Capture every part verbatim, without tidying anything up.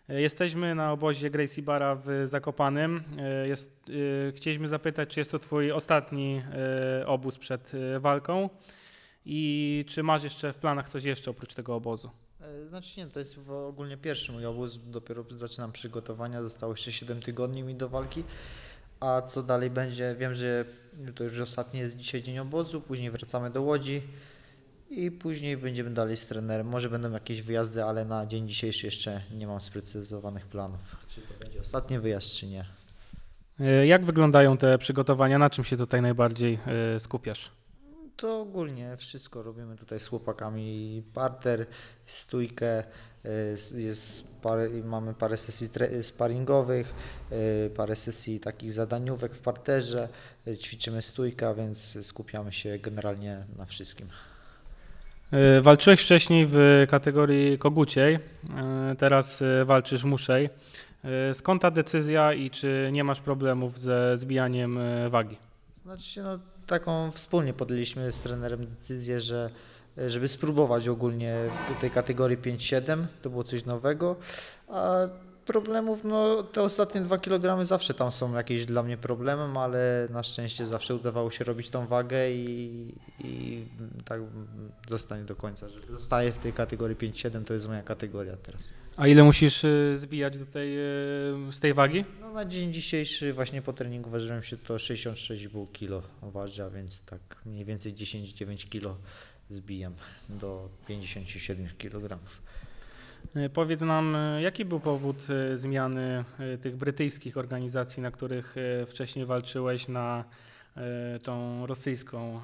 Jesteśmy na obozie Gracie Barra w Zakopanem. Jest, chcieliśmy zapytać, czy jest to twój ostatni obóz przed walką i czy masz jeszcze w planach coś jeszcze oprócz tego obozu? Znaczy nie, to jest ogólnie pierwszy mój obóz, dopiero zaczynam przygotowania, zostało jeszcze siedem tygodni mi do walki, a co dalej będzie, wiem, że to już ostatni jest dzisiaj dzień obozu, później wracamy do Łodzi i później będziemy dalej z trenerem, może będą jakieś wyjazdy, ale na dzień dzisiejszy jeszcze nie mam sprecyzowanych planów, czy to będzie ostatni wyjazd, czy nie. Jak wyglądają te przygotowania, na czym się tutaj najbardziej skupiasz? To ogólnie wszystko robimy tutaj z chłopakami, parter, stójkę, jest parę, mamy parę sesji sparingowych, parę sesji takich zadaniówek w parterze, ćwiczymy stójkę, więc skupiamy się generalnie na wszystkim. Walczyłeś wcześniej w kategorii koguciej, teraz walczysz w muszej. Skąd ta decyzja i czy nie masz problemów ze zbijaniem wagi? Znaczy, no, taką wspólnie podjęliśmy z trenerem decyzję, że żeby spróbować ogólnie w tej kategorii pięć siedem, to było coś nowego, a problemów, no te ostatnie dwa kilogramy zawsze tam są jakieś dla mnie problemem, ale na szczęście zawsze udawało się robić tą wagę i, i tak zostanie do końca, że zostaję w tej kategorii pięć siedem, to jest moja kategoria teraz. A ile musisz zbijać do tej, z tej wagi? No na dzień dzisiejszy właśnie po treningu ważyłem się, to sześćdziesiąt sześć i pół kilo waży, a więc tak mniej więcej dziesięć dziewięć kilo zbijam do pięćdziesiąt siedem kilogramów. Powiedz nam, jaki był powód zmiany tych brytyjskich organizacji, na których wcześniej walczyłeś, na tą rosyjską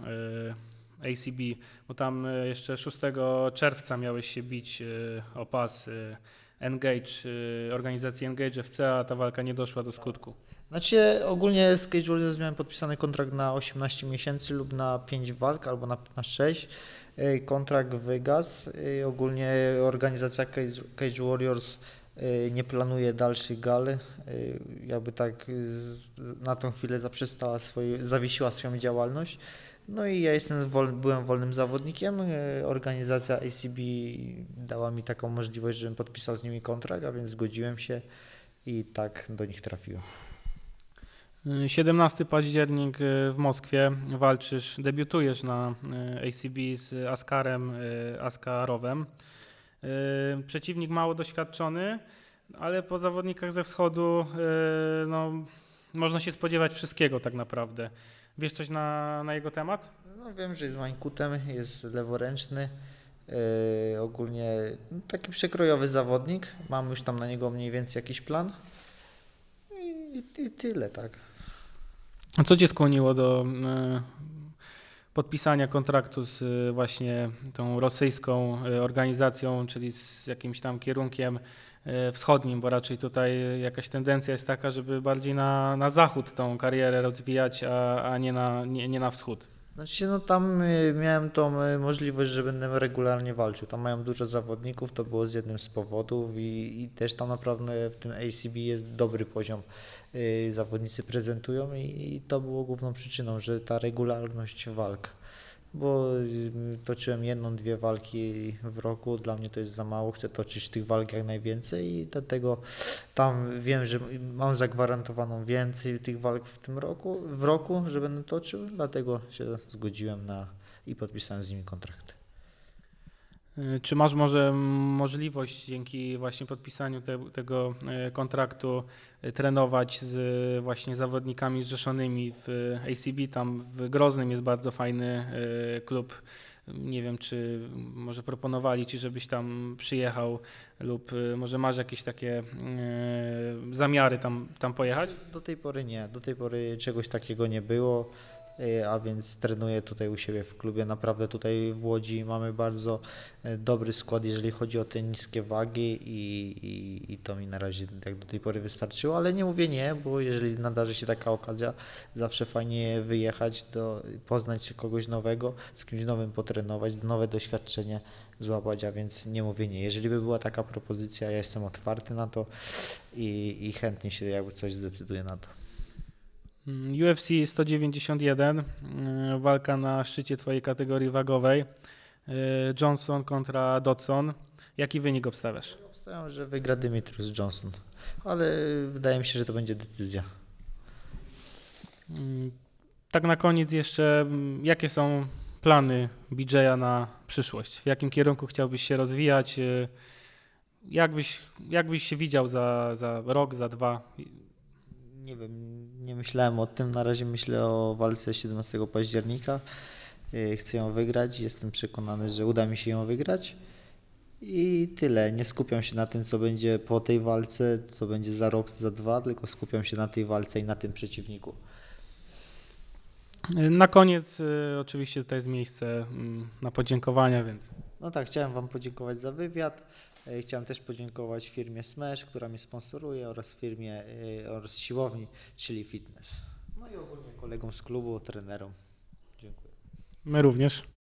A C B, bo tam jeszcze szóstego czerwca miałeś się bić o pas Engage, organizacji Engage F C, a ta walka nie doszła do skutku. Znaczy ogólnie z Cage Warriors miałem podpisany kontrakt na osiemnaście miesięcy lub na pięć walk albo na, na sześć. Kontrakt wygasł. Ogólnie organizacja Cage, Cage Warriors nie planuje dalszych gal. Jakby tak na tą chwilę zaprzestała swoje, zawiesiła swoją działalność. No i ja jestem wol, byłem wolnym zawodnikiem. Organizacja A C B dała mi taką możliwość, żebym podpisał z nimi kontrakt, a więc zgodziłem się i tak do nich trafiłem. siedemnastego października w Moskwie walczysz, debiutujesz na A C B z Askarem Askarowem. Przeciwnik mało doświadczony, ale po zawodnikach ze wschodu no, można się spodziewać wszystkiego tak naprawdę. Wiesz coś na, na jego temat? No, wiem, że jest mańkutem, jest leworęczny, yy, ogólnie no, taki przekrojowy zawodnik. Mam już tam na niego mniej więcej jakiś plan i, i, i tyle, tak. A co cię skłoniło do y, podpisania kontraktu z y, właśnie tą rosyjską y, organizacją, czyli z jakimś tam kierunkiem y, wschodnim, bo raczej tutaj jakaś tendencja jest taka, żeby bardziej na, na zachód tą karierę rozwijać, a, a nie, na, nie, nie na wschód. Znaczy, no tam y, miałem tą y, możliwość, że będę regularnie walczył. Tam mają dużo zawodników, to było z jednym z powodów i, i też tam naprawdę w tym A C B jest dobry poziom. Y, zawodnicy prezentują i, i to było główną przyczyną, że ta regularność walk. Bo y, toczyłem jedną, dwie walki w roku, dla mnie to jest za mało, chcę toczyć tych walk jak najwięcej i dlatego tam wiem, że mam zagwarantowaną więcej tych walk w tym roku, w roku, że będę toczył, dlatego się zgodziłem na i podpisałem z nimi kontrakt. Czy masz może możliwość dzięki właśnie podpisaniu te, tego kontraktu trenować z właśnie zawodnikami zrzeszonymi w A C B? Tam w Groznym jest bardzo fajny klub. Nie wiem, czy może proponowali ci, żebyś tam przyjechał lub może masz jakieś takie zamiary tam, tam pojechać? Do tej pory nie, do tej pory czegoś takiego nie było. A więc trenuję tutaj u siebie w klubie. Naprawdę tutaj w Łodzi mamy bardzo dobry skład, jeżeli chodzi o te niskie wagi i, i, i to mi na razie jak do tej pory wystarczyło, ale nie mówię nie, bo jeżeli nadarzy się taka okazja, zawsze fajnie wyjechać, do, poznać kogoś nowego, z kimś nowym potrenować, nowe doświadczenie złapać, a więc nie mówię nie. Jeżeli by była taka propozycja, ja jestem otwarty na to i, i chętnie się jakby coś zdecyduję na to. U F C sto dziewięćdziesiąt jeden, walka na szczycie twojej kategorii wagowej, Johnson kontra Dodson. Jaki wynik obstawiasz? Obstawiam, że wygra Demetrius Johnson, ale wydaje mi się, że to będzie decyzja. Mm, Tak na koniec jeszcze, mm, jakie są plany B J a na przyszłość? W jakim kierunku chciałbyś się rozwijać? Y, Jak byś, jak byś się widział za, za rok, za dwa? Nie wiem, nie myślałem o tym. Na razie myślę o walce siedemnastego października. Yy, Chcę ją wygrać. Jestem przekonany, że uda mi się ją wygrać. I tyle. Nie skupiam się na tym, co będzie po tej walce, co będzie za rok, za dwa, tylko skupiam się na tej walce i na tym przeciwniku. Y, Na koniec y, oczywiście tutaj jest miejsce mm, na podziękowania, więc No tak, chciałem Wam podziękować za wywiad. Yy, Chciałem też podziękować firmie Smash, która mnie sponsoruje, oraz firmie yy, oraz siłowni, czyli Fitness. No i ogólnie kolegom z klubu, trenerom. Dziękuję. my również.